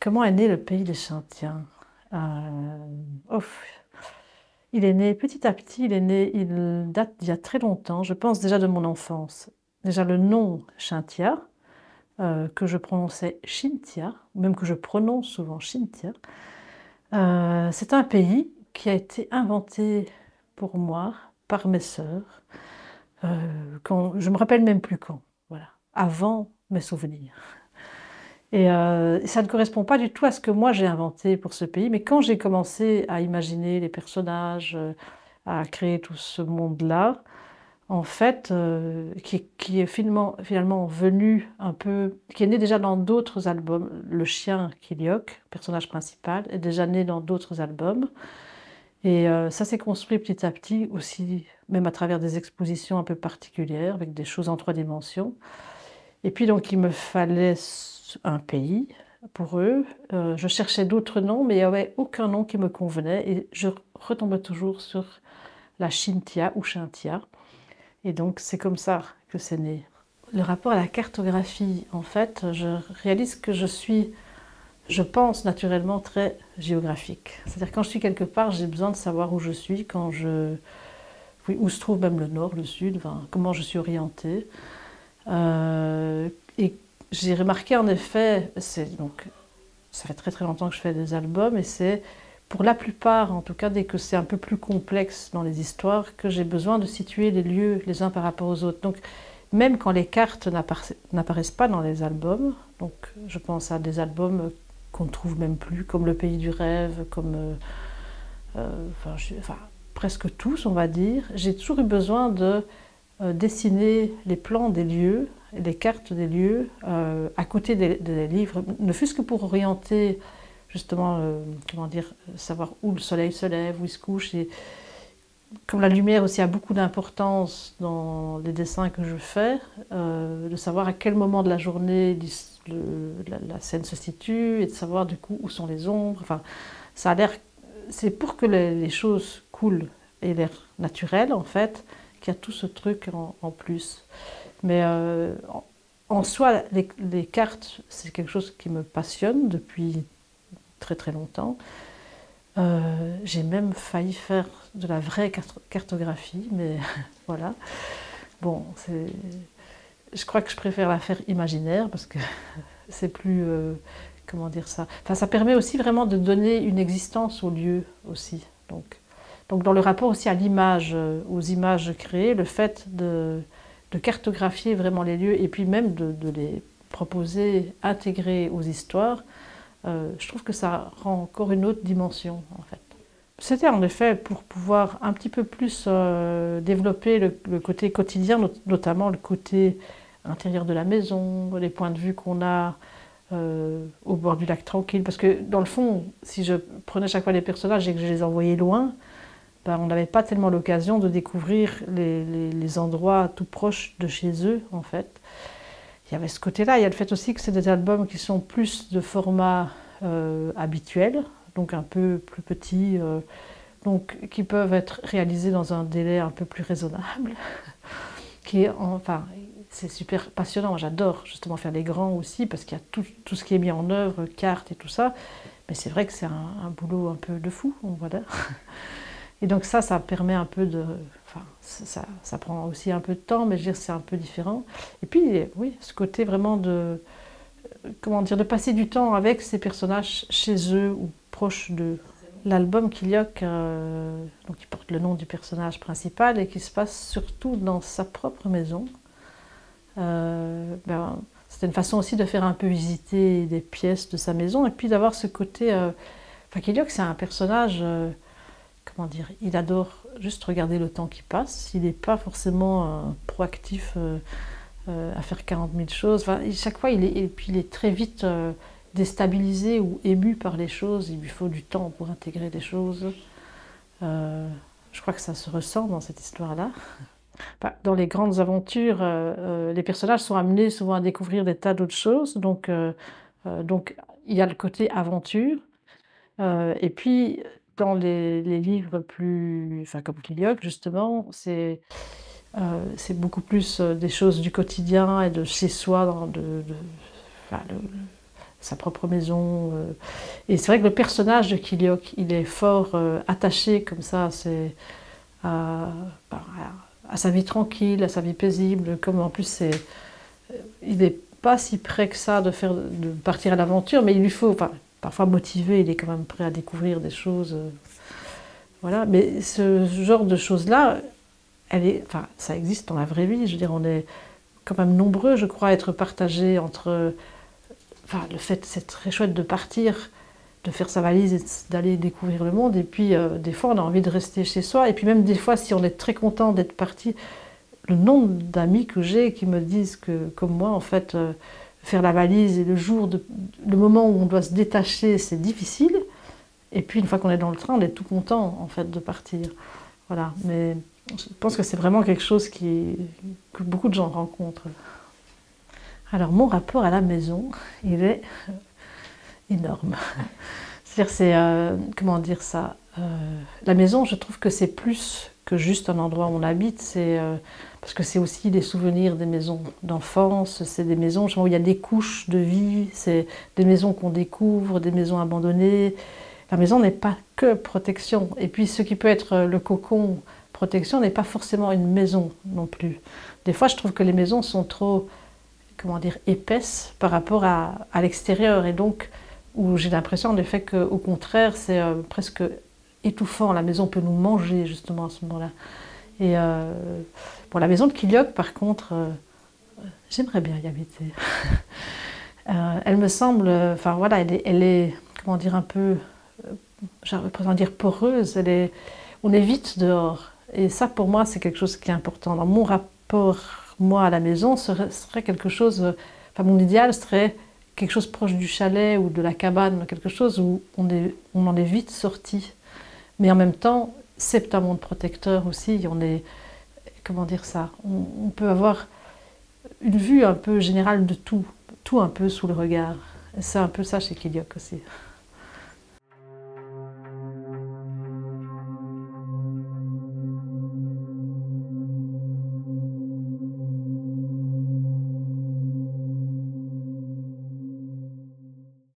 Comment est né le pays des Chintien? Ouf, il est né petit à petit, il date d'il y a très longtemps, je pense déjà de mon enfance. Déjà le nom Chintia, que je prononçais Chintia, ou même que je prononce souvent Chintia, c'est un pays qui a été inventé pour moi par mes sœurs, quand, je me rappelle même plus quand, voilà, avant mes souvenirs. Et ça ne correspond pas du tout à ce que moi j'ai inventé pour ce pays, mais quand j'ai commencé à imaginer les personnages, à créer tout ce monde-là, en fait, qui est finalement venu un peu, qui est né déjà dans d'autres albums. Le chien Kiliok, personnage principal, est déjà né dans d'autres albums. Et ça s'est construit petit à petit aussi, même à travers des expositions un peu particulières, avec des choses en 3 dimensions. Et puis donc il me fallait un pays pour eux. Je cherchais d'autres noms, mais il n'y avait aucun nom qui me convenait. Et je retombais toujours sur la Chintia ou Chintia. Et donc c'est comme ça que c'est né. Le rapport à la cartographie, en fait, je réalise que je pense naturellement très géographique. C'est-à-dire quand je suis quelque part, j'ai besoin de savoir où je suis, oui, où se trouve même le nord, le sud, enfin, comment je suis orientée. Et j'ai remarqué en effet, donc, ça fait très très longtemps que je fais des albums, et c'est pour la plupart, en tout cas dès que c'est un peu plus complexe dans les histoires, que j'ai besoin de situer les lieux les uns par rapport aux autres. Donc même quand les cartes n'apparaissent pas dans les albums, donc je pense à des albums qu'on ne trouve même plus, comme Le Pays du Rêve, comme enfin, presque tous on va dire, j'ai toujours eu besoin de dessiner les plans des lieux, les cartes des lieux, à côté des livres, ne fût-ce que pour orienter justement, comment dire, savoir où le soleil se lève, où il se couche. Et comme la lumière aussi a beaucoup d'importance dans les dessins que je fais, de savoir à quel moment de la journée la scène se situe et de savoir du coup où sont les ombres. Enfin, ça a l'air, c'est pour que les choses coulent et l'air naturel en fait, qu'il y a tout ce truc en plus. Mais en soi, les cartes, c'est quelque chose qui me passionne depuis très très longtemps. J'ai même failli faire de la vraie cartographie, mais voilà. Bon, je crois que je préfère la faire imaginaire parce que c'est plus, comment dire ça. Enfin, ça permet aussi vraiment de donner une existence au lieu aussi. Donc dans le rapport aussi à l'image, aux images créées, le fait de cartographier vraiment les lieux et puis même de les proposer, intégrer aux histoires, je trouve que ça rend encore une autre dimension en fait. C'était en effet pour pouvoir un petit peu plus développer le côté quotidien, notamment le côté intérieur de la maison, les points de vue qu'on a au bord du lac tranquille. Parce que dans le fond, si je prenais chaque fois les personnages et que je les envoyais loin, ben, on n'avait pas tellement l'occasion de découvrir les endroits tout proches de chez eux en fait. Il y avait ce côté-là, il y a le fait aussi que c'est des albums qui sont plus de format habituel, donc un peu plus petits, donc qui peuvent être réalisés dans un délai un peu plus raisonnable. Enfin, c'est super passionnant, j'adore justement faire les grands aussi, parce qu'il y a tout ce qui est mis en œuvre, cartes et tout ça, mais c'est vrai que c'est un boulot un peu de fou, voilà. Et donc ça permet un peu de... Enfin, ça prend aussi un peu de temps, mais je veux dire, c'est un peu différent. Et puis, oui, ce côté vraiment de... Comment dire, de passer du temps avec ces personnages chez eux ou proches d'eux. L'album Kiliok, donc qui porte le nom du personnage principal et qui se passe surtout dans sa propre maison. C'était une façon aussi de faire un peu visiter des pièces de sa maison et puis d'avoir ce côté... Enfin, Kiliok, c'est un personnage... comment dire, il adore juste regarder le temps qui passe. Il n'est pas forcément proactif à faire 40 000 choses. Enfin, chaque fois, il est très vite déstabilisé ou ému par les choses. Il lui faut du temps pour intégrer des choses. Je crois que ça se ressent dans cette histoire-là. Dans les grandes aventures, les personnages sont amenés souvent à découvrir des tas d'autres choses. Donc, il y a le côté aventure. Et puis, dans les livres plus, enfin, comme Kiliok, justement, c'est beaucoup plus des choses du quotidien et de chez soi, enfin, sa propre maison. Et c'est vrai que le personnage de Kiliok, il est fort attaché comme ça à, à sa vie tranquille, à sa vie paisible. Comme en plus, il n'est pas si prêt que ça de partir à l'aventure, mais il lui faut, enfin, parfois motivé, il est quand même prêt à découvrir des choses. Voilà. Mais ce genre de choses-là, enfin, ça existe dans la vraie vie. Je veux dire, on est quand même nombreux, je crois, à être partagés entre... Enfin, le fait, c'est très chouette de partir, de faire sa valise et d'aller découvrir le monde. Et puis, des fois, on a envie de rester chez soi. Et puis même des fois, si on est très content d'être parti, le nombre d'amis que j'ai qui me disent que, comme moi, en fait, faire la valise et le moment où on doit se détacher, c'est difficile. Et puis, une fois qu'on est dans le train, on est tout content, en fait, de partir. Voilà. Mais je pense que c'est vraiment quelque chose que beaucoup de gens rencontrent. Alors, mon rapport à la maison, il est énorme. C'est-à-dire, comment dire ça, la maison, je trouve que c'est plus que juste un endroit où on habite, parce que c'est aussi des souvenirs des maisons d'enfance, c'est des maisons où il y a des couches de vie, c'est des maisons qu'on découvre, des maisons abandonnées. La maison n'est pas que protection. Et puis, ce qui peut être le cocon protection n'est pas forcément une maison non plus. Des fois, je trouve que les maisons sont trop, comment dire, épaisses par rapport à l'extérieur. Et donc, où j'ai l'impression en effet qu'au contraire, c'est presque étouffant. La maison peut nous manger justement à ce moment-là. Et bon, la maison de Kiliok, par contre, j'aimerais bien y habiter. Elle me semble, enfin voilà, elle est, comment dire, un peu, j'aurais presque dire poreuse. On est vite dehors. Et ça, pour moi, c'est quelque chose qui est important. Dans mon rapport, moi, à la maison, serait quelque chose, enfin mon idéal serait quelque chose proche du chalet ou de la cabane, quelque chose où on en est vite sorti. Mais en même temps, c'est un monde protecteur aussi. On est, comment dire ça, on peut avoir une vue un peu générale de tout un peu sous le regard. C'est un peu ça chez Kiliok aussi.